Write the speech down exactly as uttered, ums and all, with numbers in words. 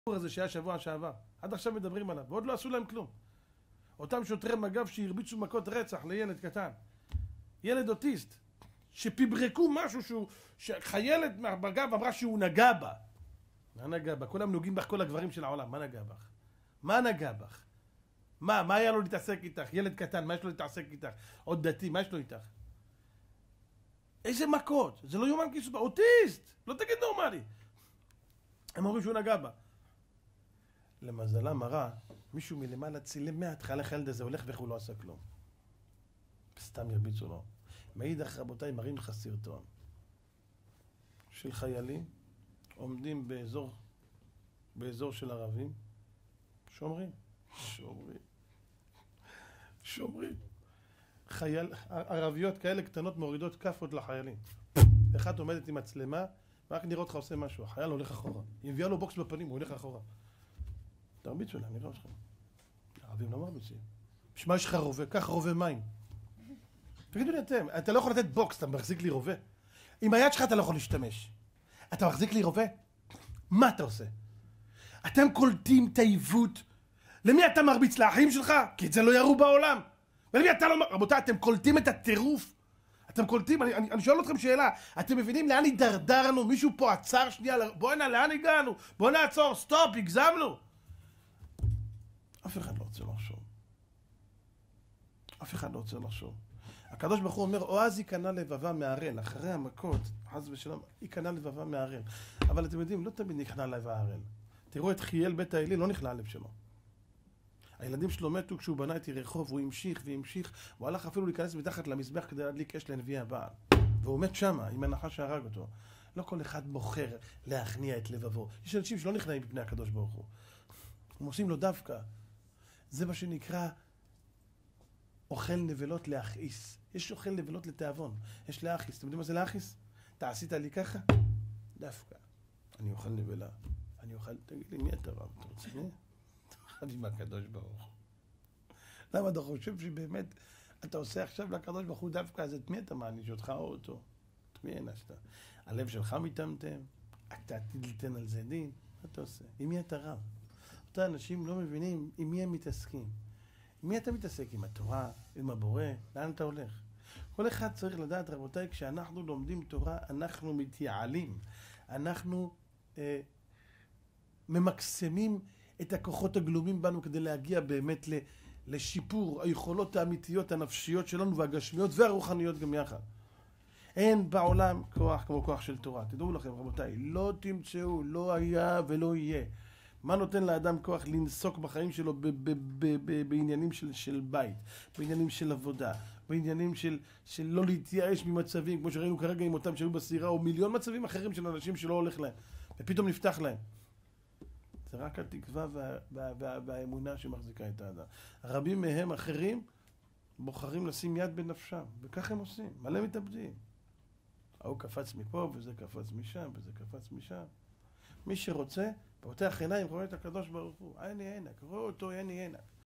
הזה שהיה שבוע שעבר, עד עכשיו מדברים עליו, ועוד לא עשו להם כלום. אותם שוטרי מג"ב שהרביצו מכות רצח לילד קטן, ילד אוטיסט, שפיברקו משהו שהוא, שחיילת מג"ב אמרה שהוא נגע בה. מה נגע בה? כולם נוגעים בך, כל הגברים של העולם, מה נגע בך? מה נגע בך? מה, מה היה לו להתעסק איתך? ילד קטן, מה יש לו להתעסק איתך? עוד דתי, מה יש לו איתך? איזה מכות? זה לא יומן כיסו, אוטיסט! לא תגיד נורמלי. הם אומרים שהוא נגע בה. למזלה מראה, מישהו מלמעלה צילם מההתחלה איך הילד הזה הולך ואיך הוא לא עשה כלום. סתם ירביצו לו. מאידך רבותיי, מראים לך סרטון של חיילים עומדים באזור, באזור של ערבים, שומרים, שומרים, שומרים. חייל, ערביות כאלה קטנות מורידות כפות לחיילים. אחת עומדת עם מצלמה, רק נראה אותך עושה משהו, החייל הולך אחורה. היא מביאה לו בוקס בפנים, הוא הולך אחורה. תרביצו להם, נראה אותך. הערבים לא מרביצים. בשמה יש לך רובה, קח רובה מים. תגידו לי אתם, אתה לא יכול לתת בוקס, אתה מחזיק לי רובה. עם היד שלך אתה לא יכול להשתמש. אתה מחזיק לי רובה? מה אתה עושה? אתם קולטים את העיוות. למי אתה מרביץ? לאחים שלך? כי את זה לא יראו בעולם. ולמי אתה לא מרביץ? רבותיי, אתם קולטים את הטירוף? אתם קולטים? אני, אני, אני שואל אתכם שאלה. אתם מבינים לאן הידרדרנו? מישהו פה עצר שנייה? בואו הנה, לאן הגענו? בואו נעצור, סטופ, הגזמנו. אף אחד לא רוצה לחשוב. אף אחד לא רוצה לחשוב. הקדוש ברוך הוא אומר, או אז ייכנע לבבה מהרן, אחרי המכות, חס ושלום, ייכנע לבבה מהרן. אבל אתם יודעים, לא תמיד נכנע לב הרן. תראו את חייל בית האלי, לא נכנע לב שלו. הילדים שלו מתו כשהוא בנה את יריחו, והוא המשיך והמשיך, הוא הלך אפילו להיכנס מתחת למזבח כדי להדליק אש לנביא הבעל. והוא מת שמה, עם הנחש שהרג אותו. לא כל אחד בוחר להכניע את לבבו. יש אנשים שלא נכנעים בפני הקדוש ברוך הוא. הם עושים לו דווקא. זה מה שנקרא אוכל נבלות להכעיס. יש אוכל נבלות לתיאבון. יש להכעיס. אתם יודעים מה זה להכעיס? אתה עשית לי ככה? דווקא. אני אוכל נבלה. אני אוכל... תגיד לי, מי אתה רב? אתה רוצה מי? אני עם הקדוש ברוך. למה אתה חושב שבאמת אתה עושה עכשיו לקדוש ברוך הוא דווקא? אז את מי אתה מעניש? אותך או אותו? את מי הענשת? הלב שלך מטמטם? אתה תיתן על זה דין? מה אתה עושה? עם מי אתה רב? אותה אנשים לא מבינים עם מי הם מתעסקים. עם מי אתה מתעסק? עם התורה? עם הבורא? לאן אתה הולך? כל אחד צריך לדעת, רבותיי, כשאנחנו לומדים תורה, אנחנו מתייעלים. אנחנו אה, ממקסמים את הכוחות הגלומים בנו כדי להגיע באמת לשיפור היכולות האמיתיות הנפשיות שלנו והגשמיות והרוחניות גם יחד. אין בעולם כוח כמו כוח של תורה. תדעו לכם, רבותיי, לא תמצאו, לא היה ולא יהיה. מה נותן לאדם כוח לנסוק בחיים שלו ב- ב- ב- ב- בעניינים של, של בית, בעניינים של עבודה, בעניינים של, של לא להתייאש ממצבים, כמו שראינו כרגע עם אותם שהיו בסירה, או מיליון מצבים אחרים של אנשים שלא הולך להם, ופתאום נפתח להם. זה רק התקווה וה, וה, וה, והאמונה שמחזיקה את האדם. רבים מהם אחרים בוחרים לשים יד בנפשם, וכך הם עושים, מלא מתאבדים. ההוא קפץ מפה, וזה קפץ משם, וזה קפץ משם. מי שרוצה, פותח עיניים, רואה את הקדוש ברוך הוא, עיני עינק, רואה אותו עיני עינק.